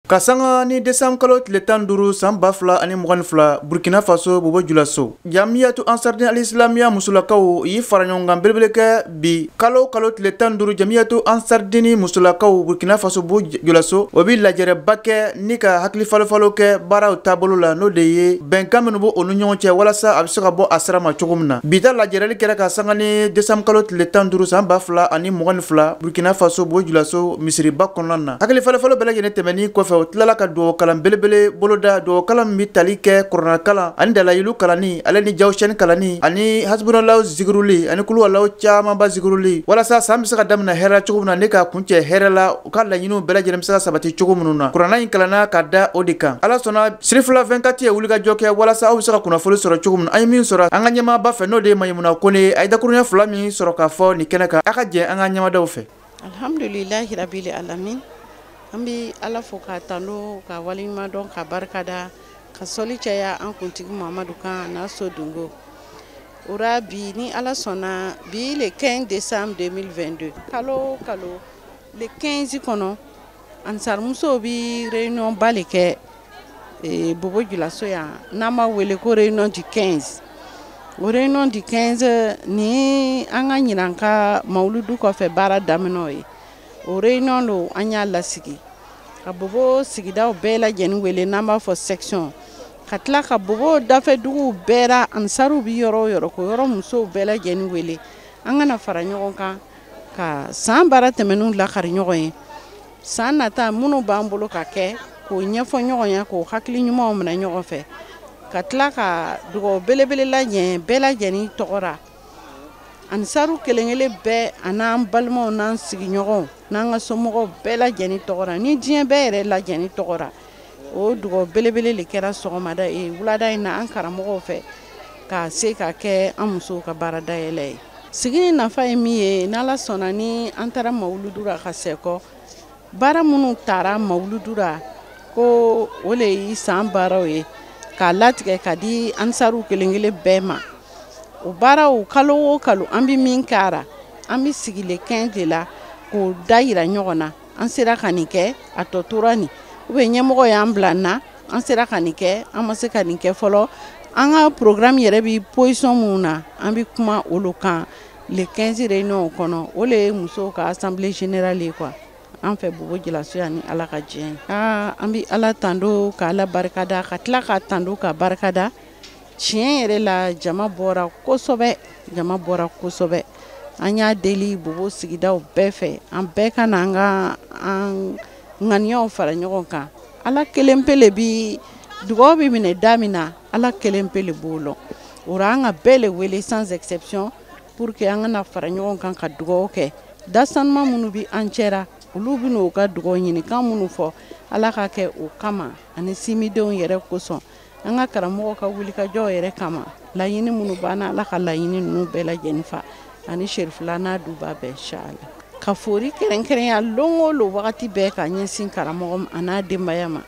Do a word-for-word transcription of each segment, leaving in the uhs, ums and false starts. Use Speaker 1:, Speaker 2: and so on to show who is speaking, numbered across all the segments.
Speaker 1: Kasanga ni desam kalo tile tan duru san ba fila ani mugan fila Burkina Faso bobo julaso jamiyatu ansarudin al-islamia musulakaw yi fara ɲɔgɔn kan belebele kɛ bi kalo kalo tile tan duru jamiyatu ansarudin musulakaw Burkina Faso bobo julaso o bi lajɛrɛba kɛ ni ka hakili falofalo kɛ baaraw taabolo la n'o de ye bɛnkan minnu b'o ni ɲɔgɔn cɛ walasa a bɛ se ka bɔ a sira ma cogo min na bita lajɛrɛli kɛra ka sanga ni desam kalo tile tan duru san ba fila ani mugan fila Burkina Faso bobo julaso misiriba kɔnɔna na hakili falofalo bɛɛ lajɛlen tɛmɛni kɔfɛ o tilala ka duwawu kalan belebele boloda duwawu kalan min bi tali kɛ korona kalan ani dalayilu kalani ale ni jawusɛni kalani ani hasbunalaw zigiruli ani kuluwalaw camanba zigiruli walasa san bɛ se ka daminɛ hɛrɛ cogo min na ne ka kuncɛ hɛrɛ la u ka laɲiniw bɛɛ lajɛlen bɛ se ka sabati cogo minnu na korona in kalanna ka da o de kan ala sɔnna sirifila vingt-quatre ye wulikajɔ kɛ walasa aw bɛ se ka kunnafoni sɔrɔ cogo min na an ye min sɔrɔ an ka ɲɛmaaba fɛ n'o de ye Mayimuna Kone a ye dakuruɲɛ fila min sɔrɔ k'a fɔ nin kɛnɛ kan a ka jɛn an ka ɲɛmadaw fɛ.
Speaker 2: Alhamdulillahi rabbil alamin. An bɛ ala fo k'a tanu ka waleɲuman dɔn ka barikada ka sɔli caya an kuntigi Muhamadu kan n'a so dungo o ra bi ni ala sɔnna bi le quinze décembre deux mille vingt-deux kalo kalo le quinze kɔnɔ ansarimusow bi réunion ba le kɛ bobo julaso yan n'an b'a wele ko réunion du quinze o réunion du quinze ni an ka ɲinan ka mawuludu kɔfɛ baara daminɛw ye o réunion lo an y'a lasigi ka bobo sigidaw bɛɛ lajɛlen wele n'an b'a fɔ section ka tila ka bobo dafe duguw bɛɛ ra ansaru bi yɔrɔ o yɔrɔ ko yɔrɔ musow bɛɛ lajɛlen wele an kana fara ɲɔgɔn kan ka san baara tɛmɛnniw lakari ɲɔgɔn ye san nata minnu b'an bolo ka kɛ k'o ɲɛfɔ ɲɔgɔn ye k'o hakili ɲumanw minɛ ɲɔgɔn fɛ ka tila ka dugawu belebele lajɛ bɛɛ lajɛlen tɔgɔra ansaru kelen-kelen bɛɛ an'an balimaw n'an sigiɲɔgɔnw n'an ka somɔgɔw bɛɛ lajɛlen tɔgɔra ni diɲɛ bɛɛ yɛrɛ lajɛlen tɔgɔra o dugawu belebele le kɛra sɔgɔmada ye wulada in na an karamɔgɔw fɛ ka se ka kɛ an musow ka baara dayɛlɛ ye sigi nafa ye min ye n'ala sɔnna ni an taara mawuludura ka sɛkɔ baara minnu taara mawuludura ko o le ye san baaraw ye k'a latigɛ ka di ansaru kelen-kelen bɛɛ ma o baaraw kalo o kalo an bɛ min kɛra an bɛ sigi le quinze de la k'o da yira ɲɔgɔn na an sera ka nin kɛ a tɔ tora nin ou bien ɲɛmɔgɔ y'an bila n na an sera ka nin kɛ an ma se ka nin kɛ fɔlɔ an ka programme yɛrɛ bɛ position minnu na an bɛ kuma olu kan le quinze réunion kɔnɔ o le ye musow ka assemblée générale ye quoi an fɛ bobo julaso yan ni ala ka diɲɛ aa an bɛ ala tando ka ala barikada ka tila ka tando ka barikada tiɲɛ yɛrɛ la jama bɔra kosɛbɛ jama bɔra kosɛbɛ an y'a deli bobo sigidaw bɛɛ fɛ an bɛɛ ka na an ka an ŋaniyaw fara ɲɔgɔn kan ala kelen pe le bi dugawu bɛ minɛ da min na ala kelen pe le b'o lɔn o la an ka bɛɛ le wele sans exception pour que an kana fara ɲɔgɔn kan ka dugawu kɛ dasanuma minnu bɛ an cɛra olu bɛ n'o ka dugawu ɲini kan minnu fɔ ala ka kɛ o kama ani simidenw yɛrɛ kosɔn an ka karamɔgɔ ka wulikajɔ yɛrɛ kama laɲini minnu b'an ala ka laɲini ninnu bɛɛ lajɛlen fa ani sherifila n'a duba bɛɛ inshallah ka fori kɛrɛnkɛrɛnya lon o lon wagati bɛɛ ka ɲɛsin karamɔgɔ a n'a denbaya ma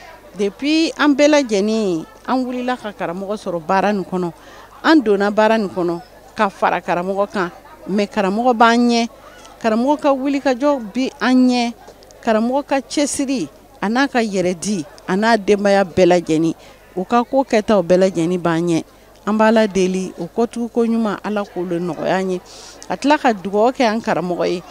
Speaker 2: depuis an bɛɛ lajɛlen an wulila ka karamɔgɔ sɔrɔ baara nin kɔnɔ an donna baara nin kɔnɔ ka fara karamɔgɔ kan mais karamɔgɔ b'an ɲɛ karamɔgɔ ka wulikajɔ bi an ɲɛ karamɔgɔ ka cɛsiri a n'a ka yɛrɛdi a n'a denbaya bɛɛ lajɛlen u ka ko kɛtaw bɛɛ lajɛlen b'an ɲɛ an b'a la deli o kɔtugu ko ɲuman ala k'olu nɔgɔya an ye a tila ka dugawu kɛ an karamɔgɔ ye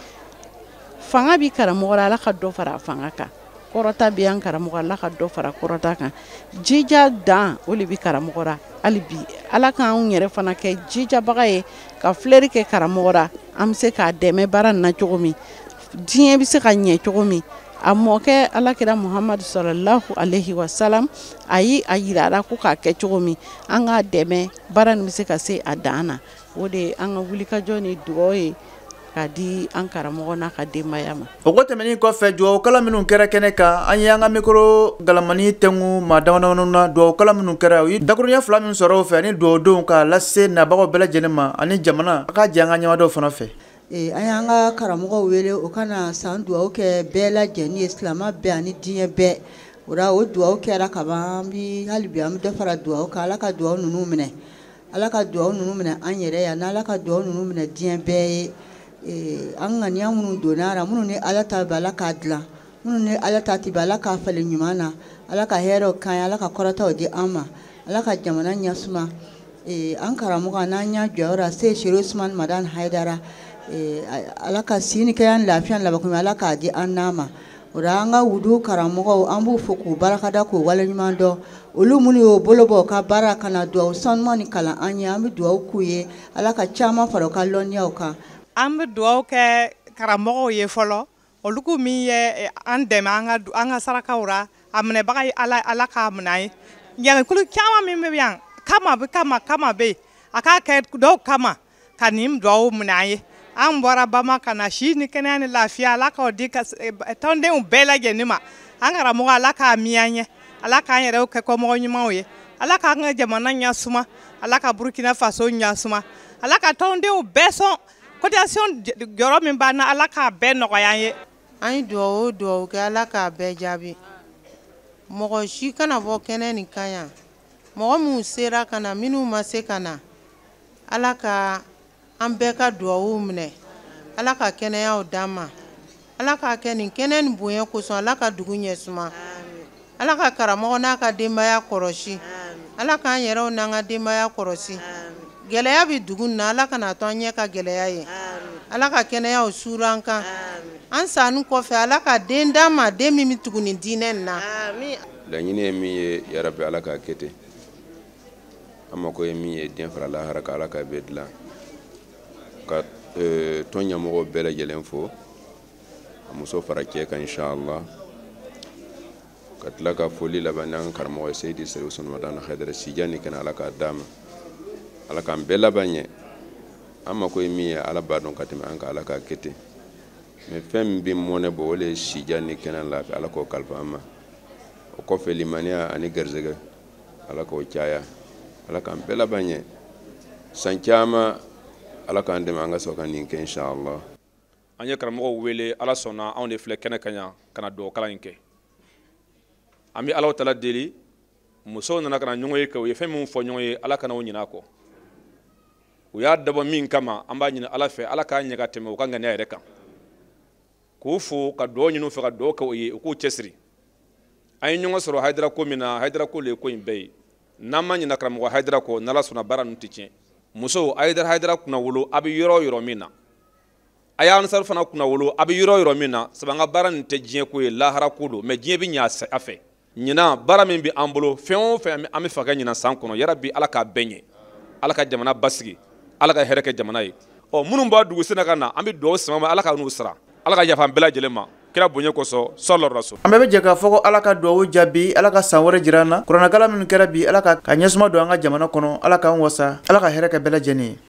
Speaker 2: fanga bi karamɔgɔ la ala ka dɔ fara a fanga kan kɔrɔta bi an karamɔgɔ ala ka dɔ fara kɔrɔta kan jija dan o le bi karamɔgɔ la hali bi ala k'an yɛrɛ fana kɛ jijabaga ye ka filɛri kɛ karamɔgɔ la an bɛ se k'a dɛmɛ baara nin na cogo min diɲɛ bɛ se ka ɲɛ cogo min a mɔkɛ alakira Muhammadu sallallahu alaihi wasallam a yi a yirara ko k'a kɛ cogo min an k'a dɛmɛ baara nin bɛ se ka se a dan na o de ye an ka wulikajɔ ni dugawu ye ka di an karamɔgɔ n'a ka denbaya ma.
Speaker 1: O ko tɛmɛnen kɔfɛ dugawu kalan minnu kɛra kɛnɛ kan an ye an ka mikoro galamani tɛngu maa damadamaw na dugawu kalan minnu kɛra u ye dakuruɲɛ fila min sɔrɔ o fɛ ani dugawu k'a lase nabagaw bɛɛ lajɛlen ma ani jamana a ka jɛ an ka ɲɛmadaw fana fɛ.
Speaker 3: an y'an ka karamɔgɔw wele o kana san dugawu kɛ bɛɛ lajɛlen ye silama bɛɛ ani diɲɛ bɛɛ o la o dugawu kɛra kaban an bi hali bi an bɛ dɔ fara dugawu kan ala ka dugawu ninnu minɛ ala ka dugawu ninnu minɛ an yɛrɛ yan n'ala ka dugawu ninnu minɛ diɲɛ bɛɛ ye an ŋaniya minnu donna a la minnu ni ala ta bɛ ala k'a dilan minnu ni ala ta ti ba ala k'a falen ɲuman na ala ka hɛrɛw kan ye ala ka kɔrɔtaw di an ma ala ka jamana ɲɛsuma an karamɔgɔ n'an y'a jɔyɔrɔ se Sheikh Usman Madan Haidara ala ka sini kɛ an lafiya laban ala k'a di an n'a ma o la an ka wudu karamɔgɔw an b'u fo k'u barakada k'u waleɲuman dɔn olu minnu y'o bolo bɔ ka baara kana duwawu sanuman ni kalan an ye an bɛ duwawu k'u ye ala ka caman fara u ka lɔnniyaw kan
Speaker 4: an bɛ duwawu kɛ karamɔgɔw ye fɔlɔ olu ko min ye an dɛmɛ an ka an ka sarakaw ra a minɛbaga ye ala ala k'a minɛ ye ɲagakulu caman min bɛ yan kama bɛ kama kama bɛ a k'a kɛ dɔw kama ka nin duwawu minɛ ye an bɔra Bama ka na si ni kɛnɛya ni lafiya ala k'o di ka tɔndenw bɛɛ lajɛlen ma an karamɔgɔ ala k'a miya ɲɛ ala k'an yɛrɛw kɛ kɔmɔgɔ ɲumanw ye ala k'an ka jamana ɲasuma ala ka Burkina Faso ɲasuma ala ka tɔndenw bɛɛ sɔn cotisation jɔyɔrɔ min b'an na ala k'a bɛɛ nɔgɔya ye
Speaker 2: an ye duwawu duwawu kɛ ala k'a bɛɛ jaabi mɔgɔ si kana bɔ kɛnɛ nin kan yan mɔgɔ minnu sera ka na minnu ma se ka na ala ka an bɛɛ ka duwawu minɛ ala ka kɛnɛyaw d'an ma ala ka kɛ nin kɛnɛ nin bonya kosɔn ala ka dugu ɲɛsuma ala ka karamɔgɔ n'a ka denbaya kɔrɔsi ala k'an yɛrɛw n'an ka denbaya kɔrɔsi gɛlɛya bɛ dugu nin na ala kana to an ɲɛ ka gɛlɛya ye ala ka kɛnɛyaw suuru an kan an sanu kɔfɛ ala ka den d'an ma den min bɛ tugu nin diinɛ nin na
Speaker 5: laɲini ye min ye yarabi ala k'a kɛ ten an mako ye min ye den fara lahara ka ala ka bɛɛ dilan ka tɔn ɲɛmɔgɔw bɛɛ lajɛlen fo a muso fara cɛ kan inshallah ka tila ka foli laban n'an karamɔgɔ Seydi Sheikh Usman Madan Haidara sijani kana ala k'a d'a ma ala k'an bɛɛ laban ɲɛ an mako ye min ye ala b'a dɔn ka tɛmɛ an ka ala k'a kɛ ten mais fɛn min bɛ mɔnɛ bɔ o le ye sijani kɛnɛ la ala k'o kalifa an ma o kɔfɛ limaniya ani garizɛgɛ ala k'o caya ala k'an bɛɛ laban ɲɛ san caman ala k'an dɛmɛ an ka sɔrɔ ka nin kɛ inshallah
Speaker 6: an ye karamɔgɔw wele ala sɔnna anw de filɛ kɛnɛ kan yan ka na duwawu kalan in kɛ an bɛ alaw tala deli musow nana ka na ɲɔgɔn ye kɛ u ye fɛn min fɔ ɲɔgɔn ye ala kana o ɲinɛ a kɔ u y'a dabɔ min kama an b'a ɲini ala fɛ ala k'a ɲɛ ka tɛmɛ u ka ŋaniya yɛrɛ kan k'u fo ka duwawu ɲini u fɛ ka duwawu kɛ u ye u k'u cɛsiri an ye ɲɔgɔn sɔrɔ Haidara ko min na Haidara ko le ye ko in bɛɛ ye n'an ma ɲina karamɔgɔ Haidara ko n'ala sɔnna baara ninnu tɛ tiɲɛ musow Haidara Haidara kunna wolo a bɛ yɔrɔ o yɔrɔ min na a y'a Ansar fana kunna wolo a bɛ yɔrɔ o yɔrɔ min na sabu an ka baara nin tɛ diɲɛ ko ye lahara ko don mais diɲɛ bɛ ɲɛ a fɛ ɲinan baara min bɛ an bolo fɛn o fɛn an bɛ fɛ ka ɲinan san kɔnɔ yarabi ala k'a bɛɛ ɲɛ ala ka jamana basigi ala ka hɛrɛ kɛ jamana ye ɔ minnu b'a dugu sena ka na an bɛ duwawu sama ma ala ka n'u sara ala ka yafa an bɛɛ lajɛlen ma kira bonya kosɔn sallallahu alaihi wasallam
Speaker 1: an bɛɛ bɛ jɛ k'a fɔ ko ala ka duwawu jaabi ala ka san wɛrɛ jira an na kuranagala minnu kɛra bi ala ka ka ɲɛsuma don an ka jamana kɔnɔ ala k'an wasa ala ka hɛrɛ kɛ bɛɛ lajɛlen ye